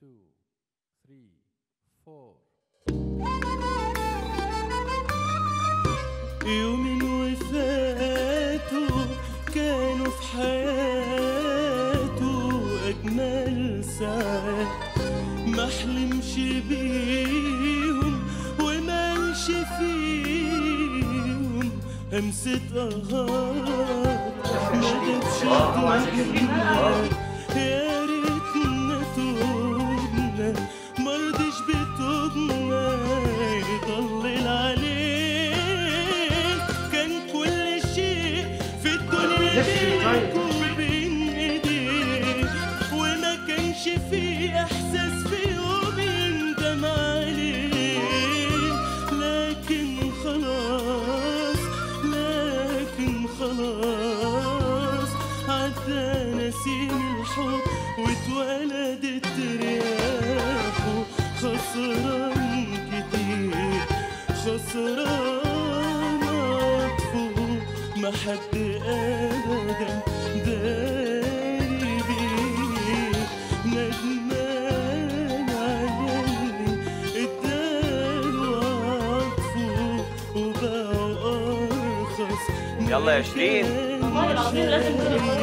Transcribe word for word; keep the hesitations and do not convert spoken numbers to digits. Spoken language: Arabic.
two, three, four. يومين وفاتوا كانوا في حياته أجمل ساعات، ما حلمش بيهم وما مشي فيهم همسة قهار، ما جابش دنيا يا ريتنا توبنا، مرضيش بتوبنا يضلل عليك، كان كل شيء في الدنيا بينك وبين ايديك، وما كانش فيه احساس فيه وبيندم عليه، لكن خلاص لكن خلاص عدى نسيم الحب واتولدت رياحه، خسران كتير خسران عطفه، ما حد ابدا داري بيه، ندمان على اللي اداله عطفه وباعه ارخص. يلا يا شيرين والله العظيم لازم